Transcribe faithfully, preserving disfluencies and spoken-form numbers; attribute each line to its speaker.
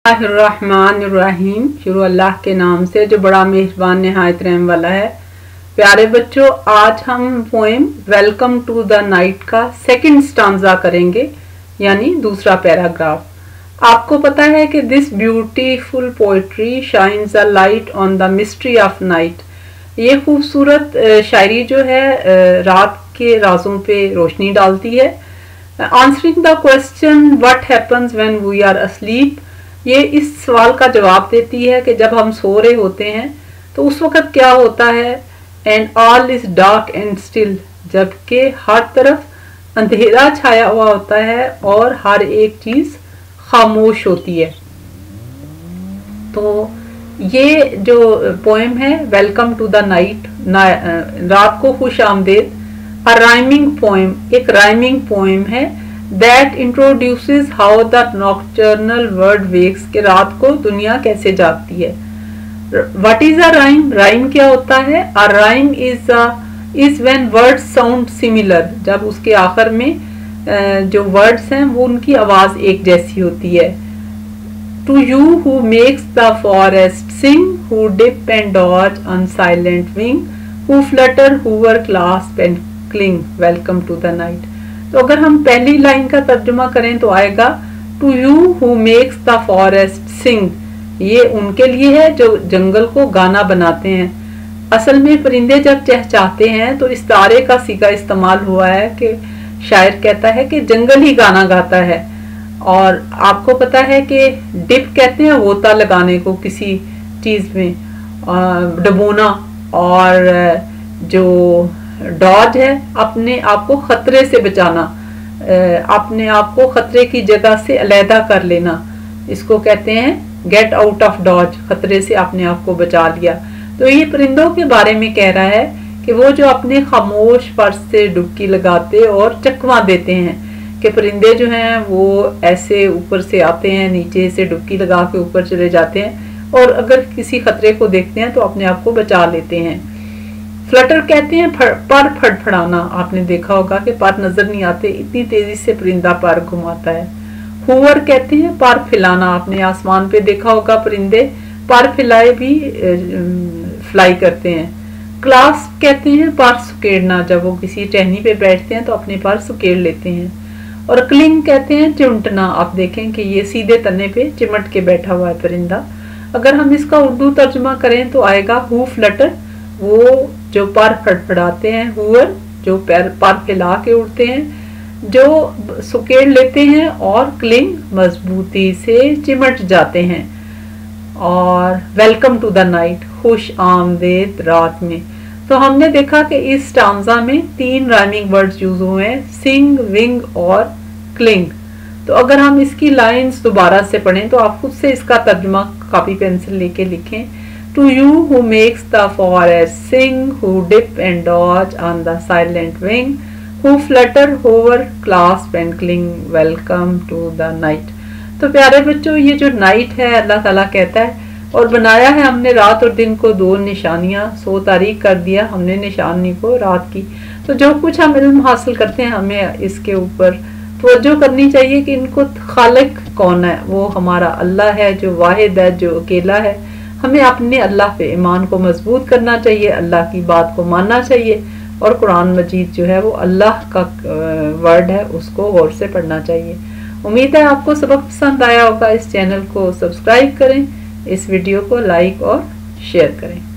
Speaker 1: बिस्मिल्लाहिर्रहमानिर्रहीम। शुरू अल्लाह के नाम से जो बड़ा मेहरबान निहायत रहम वाला है। प्यारे बच्चों, आज हम poem welcome to the night का सेकंड स्टांजा करेंगे, यानी दूसरा पैराग्राफ। आपको पता है कि this beautiful poetry shines a light on the mystery of night. ये खूबसूरत शायरी जो है रात के राजों पे रोशनी डालती है। Answering the question what happens when we are asleep, ये इस सवाल का जवाब देती है कि जब हम सो रहे होते हैं तो उस वक़्त क्या होता है। And all is dark and still, जबकि हर तरफ अंधेरा छाया हुआ होता है और हर एक चीज़ खामोश होती है। तो ये जो पोएम है वेलकम टू द नाइट, रात को खुश आमदेद, अ राइमिंग पोएम, एक राइमिंग पोएम है that introduces how the nocturnal world wakes, के रात को दुनिया कैसे जागती है। What is a rhyme, rhyme क्या होता है। A rhyme is is when words sound similar, जब उसके आखिर में जो वर्ड्स हैं वो उनकी आवाज एक जैसी होती है। To you who makes the forest sing, who dip and dodge on silent wing, who flutter hover clasp and cling, welcome to the night. तो अगर हम पहली लाइन का तर्जुमा करें तो आएगा to you who makes the forest sing, ये उनके लिए है जो जंगल को गाना बनाते हैं। असल में परिंदे जब चहचहाते हैं तो इस तारे का सीगा इस्तेमाल हुआ है कि शायर कहता है कि जंगल ही गाना गाता है। और आपको पता है कि डिप कहते हैं गोता लगाने को किसी चीज में, डबोना, और जो डॉज है अपने आप को खतरे से बचाना, अपने आप को खतरे की जगह से अलहदा कर लेना, इसको कहते हैं गेट आउट ऑफ डॉज, खतरे से अपने आप को बचा लिया। तो ये परिंदों के बारे में कह रहा है कि वो जो अपने खामोश फर्श से डुबकी लगाते और चकवा देते हैं, कि परिंदे जो हैं वो ऐसे ऊपर से आते हैं, नीचे से डुबकी लगा के ऊपर चले जाते हैं और अगर किसी खतरे को देखते हैं तो अपने आप को बचा लेते हैं। फ्लटर कहते हैं पर फड़फड़ाना, आपने देखा होगा कि पर नजर नहीं आते, इतनी तेजी से परिंदा पर घुमाता है। हुवर कहते हैं पर फैलाना, आपने आसमान पे देखा होगा परिंदे पर फैलाए भी फ्लाई करते हैं। क्लास कहते हैं पर सुकेड़ना, जब वो किसी टहनी पे बैठते हैं तो अपने पर सुकेड़ लेते हैं। और क्लिंग कहते हैं चिमटना, आप देखें कि ये सीधे तने पे चिमट के बैठा हुआ है परिंदा। अगर हम इसका उर्दू तर्जुमा करें तो आएगा हु फ्लटर, वो जो पर फड़फड़ाते हैं, हुवर जो पैर पर फैला के उड़ते हैं, जो सुकेड़ लेते हैं, और क्लिंग मजबूती से चिमट जाते हैं। और वेलकम टू द नाइट, खुश आमदेद रात में। तो हमने देखा कि इस स्टांजा में तीन राइमिंग वर्ड्स यूज हुए हैं, सिंग, विंग और क्लिंग। तो अगर हम इसकी लाइंस दोबारा से पढ़ें तो आप खुद से इसका तर्जुमा कॉपी पेंसिल लेके लिखें। To you who makes the forest sing, who dip and dodge on the silent wing, who flutter, hover, clasp and cling, welcome to the night। तो प्यारे बच्चों, ये जो नाइट है अल्लाह ताला कहता है, और बनाया है हमने रात और दिन को दो निशानियां, सो तारीख कर दिया हमने निशानी को रात की। तो जो कुछ हम इल्म हासिल करते हैं हमें इसके ऊपर तवज्जो करनी चाहिए कि इनको खालिक कौन है, वो हमारा अल्लाह है जो वाहिद है, जो अकेला है। हमें अपने अल्लाह पे ईमान को मजबूत करना चाहिए, अल्लाह की बात को मानना चाहिए, और कुरान मजीद जो है वो अल्लाह का वर्ड है, उसको गौर से पढ़ना चाहिए। उम्मीद है आपको सबक पसंद आया होगा। इस चैनल को सब्सक्राइब करें, इस वीडियो को लाइक और शेयर करें।